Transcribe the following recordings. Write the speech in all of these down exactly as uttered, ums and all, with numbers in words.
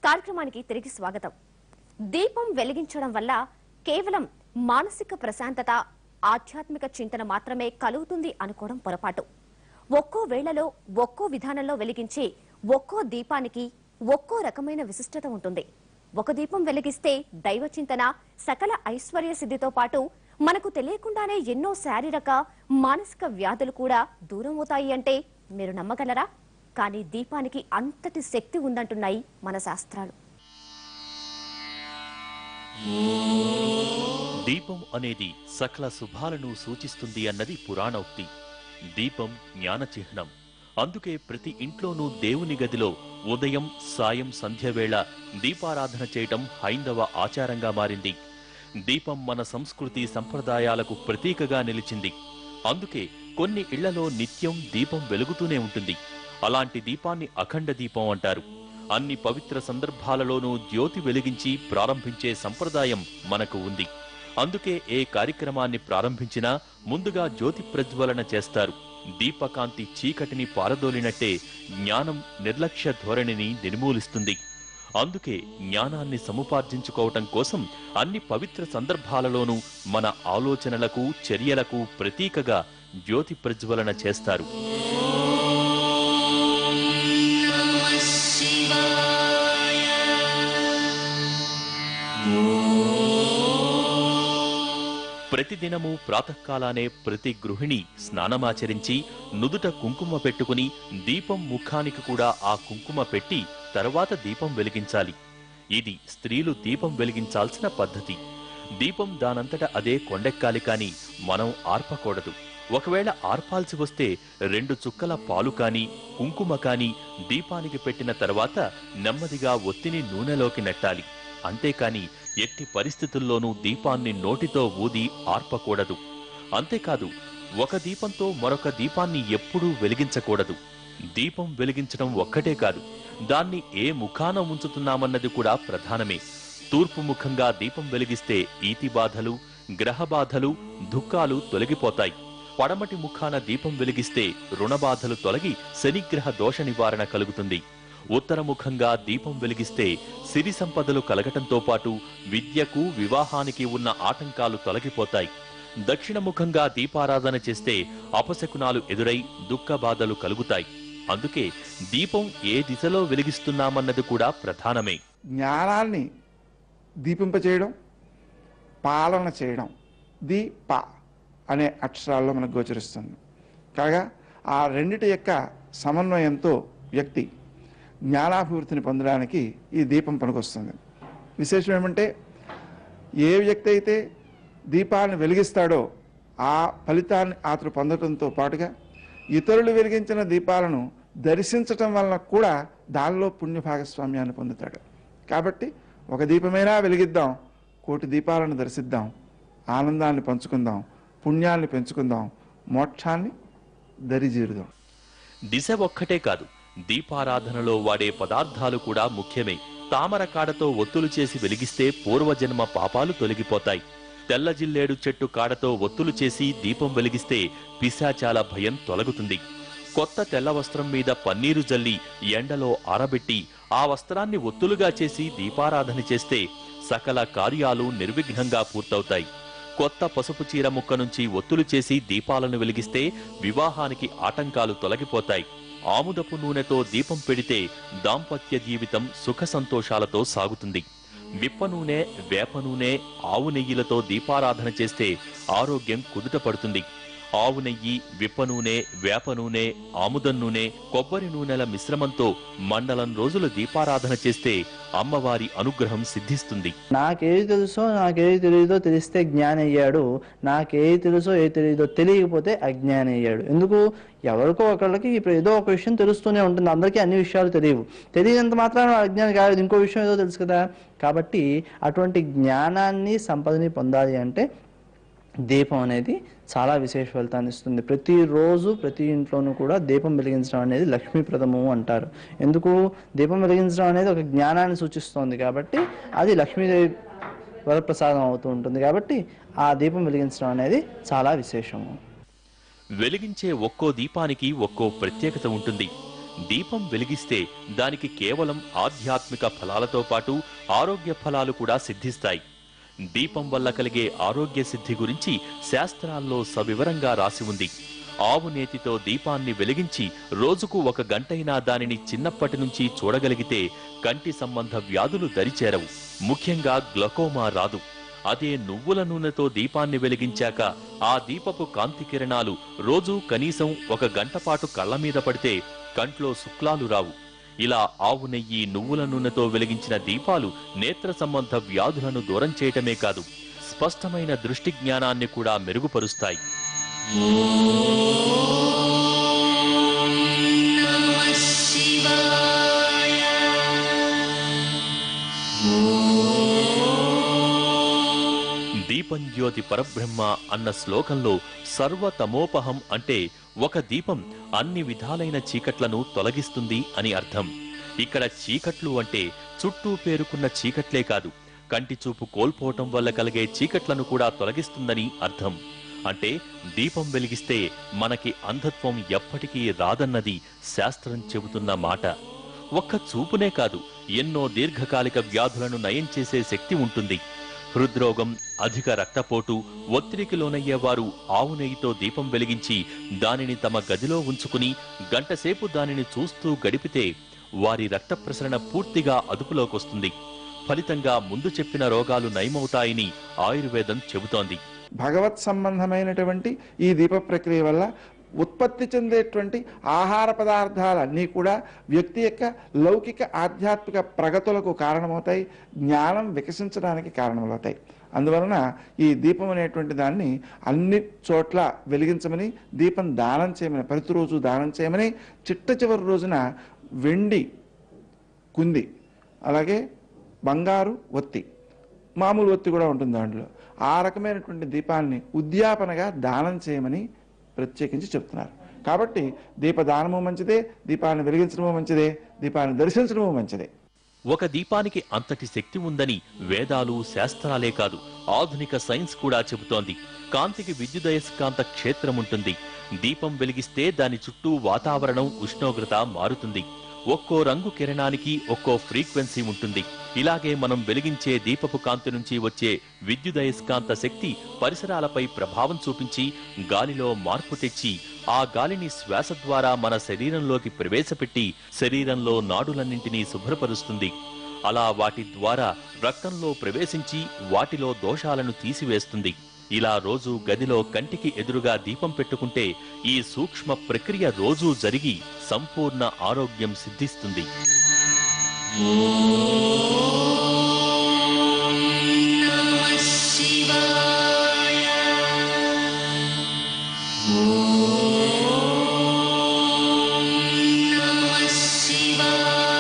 కార్యక్రమానికి తిరిగి స్వాగతం. దీపం వెలిగించడం వల్ల కేవలం మానసిక ప్రశాంతత, ఆధ్యాత్మిక చింతన మాత్రమే కలుగుతుంది అనుకోవడం పొరపాటు. ఒక్కో వేళలో ఒక్కో విధానంలో వెలిగించే ఒక్కో దీపానికి ఒక్కో రకమైన విశిష్టత ఉంటుంది. ఒక దీపం వెలిగిస్తే దైవ చింతన, సకల ఐశ్వర్య సిద్ధితో పాటు మనకు తెలియకుండానే ఎన్నో శారీరక, మానసిక వ్యాధులు కూడా దూరం అవుతాయి అంటే మీరు నమ్మగలరా? కానీ దీపానికి అంతటి శక్తి ఉందంటున్నాయి మన శాస్త్రాలు. దీపం అనేది సకల శుభాలను సూచిస్తుంది అన్నది పురాణోక్తి. దీపం జ్ఞాన చిహ్నం. అందుకే ప్రతి ఇంట్లోనూ దేవుని గదిలో ఉదయం, సాయం, సంధ్యవేళ దీపారాధన చేయటం హైందవ ఆచారంగా మారింది. దీపం మన సంస్కృతి సంప్రదాయాలకు ప్రతీకగా నిలిచింది. అందుకే కొన్ని ఇళ్లలో నిత్యం దీపం వెలుగుతూనే ఉంటుంది. అలాంటి దీపాన్ని అఖండ దీపం అంటారు. అన్ని పవిత్ర సందర్భాలలోనూ జ్యోతి వెలిగించి ప్రారంభించే సంప్రదాయం మనకు ఉంది. అందుకే ఏ కార్యక్రమాన్ని ప్రారంభించినా ముందుగా జ్యోతి ప్రజ్వలన చేస్తారు. దీపకాంతి చీకటిని పారదోలినట్టే జ్ఞానం నిర్లక్ష్య ధోరణిని నిర్మూలిస్తుంది. అందుకే జ్ఞానాన్ని సముపార్జించుకోవటం కోసం అన్ని పవిత్ర సందర్భాలలోనూ మన ఆలోచనలకు, చర్యలకు ప్రతీకగా జ్యోతి ప్రజ్వలన చేస్తారు. ప్రతిదినము ప్రాతకాలానే ప్రతి గృహిణి స్నానమాచరించి నుదుట కుంకుమ పెట్టుకుని దీపం ముఖానికి కూడా ఆ కుంకుమ పెట్టి తరువాత దీపం వెలిగించాలి. ఇది స్త్రీలు దీపం వెలిగించాల్సిన పద్ధతి. దీపం దానంతట అదే కొండెక్కాలి కాని మనం ఆర్పకూడదు. ఒకవేళ ఆర్పాల్సి వస్తే రెండు చుక్కల పాలు కాని, కుంకుమ కాని దీపానికి పెట్టిన తర్వాత నెమ్మదిగా ఒత్తిని నూనెలోకి నెట్టాలి. అంతేకాని ఎట్టి పరిస్థితుల్లోనూ దీపాన్ని నోటితో ఊది ఆర్పకూడదు. అంతేకాదు, ఒక దీపంతో మరొక దీపాన్ని ఎప్పుడూ వెలిగించకూడదు. దీపం వెలిగించడం ఒక్కటే కాదు, దాన్ని ఏ ముఖాన ఉంచుతున్నామన్నది కూడా ప్రధానమే. తూర్పు ముఖంగా దీపం వెలిగిస్తే ఈతి బాధలు, గ్రహ బాధలు, దుఃఖాలు తొలగిపోతాయి. పడమటి ముఖాన దీపం వెలిగిస్తే రుణబాధలు తొలగి శనిగ్రహ దోష నివారణ కలుగుతుంది. ఉత్తరముఖంగా దీపం వెలిగిస్తే సిరి సంపదలు కలగటంతో పాటు విద్యకు, వివాహానికి ఉన్న ఆటంకాలు తొలగిపోతాయి. దక్షిణముఖంగా దీపారాధన చేస్తే అపశకునాలు ఎదురై దుఃఖ బాధలు కలుగుతాయి. అందుకే దీపం ఏ దిశలో వెలిగిస్తున్నామన్నది కూడా ప్రధానమే. జ్ఞానాన్ని దీపింపచేయడం, పాలన చేయడం, దీప అనే అక్షరాల్లో మనకు గోచరిస్తుంది. కాగా ఆ రెండిటి యొక్క సమన్వయంతో వ్యక్తి జ్ఞానాభివృద్ధిని పొందడానికి ఈ దీపం పనికొస్తుంది. విశేషం ఏమంటే, ఏ వ్యక్తి అయితే దీపాన్ని వెలిగిస్తాడో ఆ ఫలితాన్ని అతడు పొందడంతో పాటుగా ఇతరులు వెలిగించిన దీపాలను దర్శించటం వలన కూడా దానిలో పుణ్య భాగస్వామ్యాన్ని పొందుతాడు. కాబట్టి ఒక దీపమైనా వెలిగిద్దాం, కోటి దీపాలను దర్శిద్దాం, ఆనందాన్ని పంచుకుందాం, పుణ్యాన్ని పెంచుకుందాం, మోక్షాన్ని దరిజీరుదాం. దిశ ఒక్కటే కాదు, దీపారాధనలో వాడే పదార్థాలు కూడా ముఖ్యమే. తామర కాడతో ఒత్తులు చేసి వెలిగిస్తే పూర్వజన్మ పాపాలు తొలగిపోతాయి. తెల్ల జిల్లేడు చెట్టు కాడతో ఒత్తులు చేసి దీపం వెలిగిస్తే పిశాచాల భయం తొలగుతుంది. కొత్త తెల్ల వస్త్రం మీద పన్నీరు జల్లి ఎండలో ఆరబెట్టి ఆ వస్త్రాన్ని ఒత్తులుగా చేసి దీపారాధన చేస్తే సకల కార్యాలు నిర్విఘ్నంగా పూర్తవుతాయి. కొత్త పసుపు చీర ముక్క నుంచి ఒత్తులు చేసి దీపాలను వెలిగిస్తే వివాహానికి ఆటంకాలు తొలగిపోతాయి. ఆముదపు నూనెతో దీపం పెడితే దాంపత్య జీవితం సుఖ సంతోషాలతో సాగుతుంది. విప్ప నూనె, వేప నూనె, ఆవు నెయ్యిలతో దీపారాధన చేస్తే ఆరోగ్యం కుదుట పడుతుంది. ఆవు నెయ్యి, విప్ప నూనె, వేప నూనె, ఆముదం నూనె, కొబ్బరి నూనెల మిశ్రమంతో మండలం రోజులు దీపారాధన చేస్తే అమ్మవారి అనుగ్రహం సిద్ధిస్తుంది. నాకేది తెలుసో నాకేది తెలియదో తెలిస్తే జ్ఞాని అయ్యాడు, నాకేది తెలుసో ఏది తెలియదో తెలియకపోతే అజ్ఞాని అయ్యాడు. ఎందుకు? ఎవరికో ఒకళ్ళకి ఇప్పుడు ఏదో ఒక విషయం తెలుస్తూనే ఉంటుంది. అందరికీ అన్ని విషయాలు తెలియవు. తెలియనంత మాత్రాన అజ్ఞాని కాదు, ఇంకో విషయం ఏదో తెలుసు కదా. కాబట్టి అటువంటి జ్ఞానాన్ని, సంపదని పొందాలి అంటే దీపం అనేది చాలా విశేష ఫలితాన్ని ఇస్తుంది. ప్రతిరోజు ప్రతి ఇంట్లోనూ కూడా దీపం వెలిగించడం అనేది లక్ష్మీప్రదము అంటారు. ఎందుకు? దీపం వెలిగించడం అనేది ఒక జ్ఞానాన్ని సూచిస్తోంది కాబట్టి అది లక్ష్మీదేవి వరప్రసాదం అవుతూ ఉంటుంది. కాబట్టి ఆ దీపం వెలిగించడం అనేది చాలా విశేషము. వెలిగించే ఒక్కో దీపానికి ఒక్కో ప్రత్యేకత ఉంటుంది. దీపం వెలిగిస్తే దానికి కేవలం ఆధ్యాత్మిక ఫలాలతో పాటు ఆరోగ్య ఫలాలు కూడా సిద్ధిస్తాయి. దీపం వల్ల కలిగే ఆరోగ్య సిద్ధి గురించి శాస్త్రాల్లో సవివరంగా రాసి ఉంది. ఆవు నేతితో దీపాన్ని వెలిగించి రోజుకు ఒక గంటైనా దానిని చిన్నప్పటి నుంచి చూడగలిగితే కంటి సంబంధ వ్యాధులు దరిచేరవు. ముఖ్యంగా గ్లకోమా రాదు. అదే నువ్వుల నూనెతో దీపాన్ని వెలిగించాక ఆ దీపపు కాంతి కిరణాలు రోజూ కనీసం ఒక గంట పాటు కళ్ల మీద పడితే కంట్లో శుక్లాలు రావు. ఇలా ఆవు నెయ్యి, నువ్వుల నూనెతో వెలిగించిన దీపాలు నేత్ర సంబంధ వ్యాధులను దూరం చేయటమే కాదు, స్పష్టమైన దృష్టి జ్ఞానాన్ని కూడా మెరుగుపరుస్తాయి. దీపం జ్యోతి పరబ్రహ్మ అన్న శ్లోకంలో సర్వతమోపహం అంటే ఒక దీపం అన్ని విధాలైన చీకట్లను తొలగిస్తుంది అని అర్థం. ఇక్కడ చీకట్లు అంటే చుట్టూ పేరుకున్న చీకట్లే కాదు, కంటి చూపు కోల్పోవటం వల్ల కలిగే చీకట్లను కూడా తొలగిస్తుందని అర్థం. అంటే దీపం వెలిగిస్తే మనకి అంధత్వం ఎప్పటికీ రాదన్నది శాస్త్రం చెబుతున్న మాట. ఒక్క చూపునే కాదు, ఎన్నో దీర్ఘకాలిక వ్యాధులను నయం చేసే శక్తి ఉంటుంది. హృద్రోగం, అధిక రక్తపోటు, ఒత్తిడికి లోనయ్యేవారు ఆవు నెయ్యితో దీపం వెలిగించి దానిని తమ గదిలో ఉంచుకుని గంటసేపు దానిని చూస్తూ గడిపితే వారి రక్త ప్రసరణ పూర్తిగా అదుపులోకొస్తుంది. ఫలితంగా ముందు చెప్పిన రోగాలు నయమవుతాయని ఆయుర్వేదం చెబుతోంది. భగవత్ సంబంధమైనటువంటి ఈ దీప ప్రక్రియ వల్ల ఉత్పత్తి చెందేటువంటి ఆహార పదార్థాలన్నీ కూడా వ్యక్తి యొక్క లౌకిక ఆధ్యాత్మిక ప్రగతులకు కారణమవుతాయి, జ్ఞానం వికసించడానికి కారణమవుతాయి. అందువలన ఈ దీపం అనేటువంటి దాన్ని అన్ని చోట్ల వెలిగించమని, దీపం దానం చేయమని, ప్రతిరోజు దానం చేయమని, చిట్ట చివరి రోజున వెండి కుంది, అలాగే బంగారు ఒత్తి, మామూలు ఒత్తి కూడా ఉంటుంది దాంట్లో, ఆ రకమైనటువంటి దీపాన్ని ఉద్యాపనగా దానం చేయమని ప్రత్యేకించి చెప్తున్నారు. కాబట్టి దీపదానము మంచిదే, దీపాన్ని వెలిగించడము మంచిదే, దీపాన్ని దర్శించడము మంచిదే. ఒక దీపానికి అంతటి శక్తి ఉందని వేదాలు, శాస్త్రాలే కాదు, ఆధునిక సైన్స్ కూడా చెబుతోంది. కాంతికి విద్యుదయస్కాంత క్షేత్రం ఉంటుంది. దీపం వెలిగిస్తే దాని చుట్టూ వాతావరణం, ఉష్ణోగ్రత మారుతుంది. ఒక్కో రంగు కిరణానికి ఒక్కో ఫ్రీక్వెన్సీ ఉంటుంది. ఇలాగే మనం వెలిగించే దీపపు కాంతి నుంచి వచ్చే విద్యుదయస్కాంత శక్తి పరిసరాలపై ప్రభావం చూపించి గాలిలో మార్పు తెచ్చి ఆ గాలిని శ్వాస ద్వారా మన శరీరంలోకి ప్రవేశపెట్టి శరీరంలో నాడులన్నింటినీ శుభ్రపరుస్తుంది. అలా వాటి ద్వారా రక్తంలో ప్రవేశించి వాటిలో దోషాలను తీసివేస్తుంది. ఇలా రోజు గదిలో కంటికి ఎదురుగా దీపం పెట్టుకుంటే ఈ సూక్ష్మ ప్రక్రియ రోజూ జరిగి సంపూర్ణ ఆరోగ్యం సిద్ధిస్తుంది.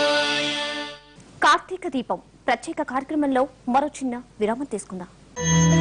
కార్తీక దీపం ప్రత్యేక కార్యక్రమంలో మరో చిన్న విరామం తీసుకుందాం.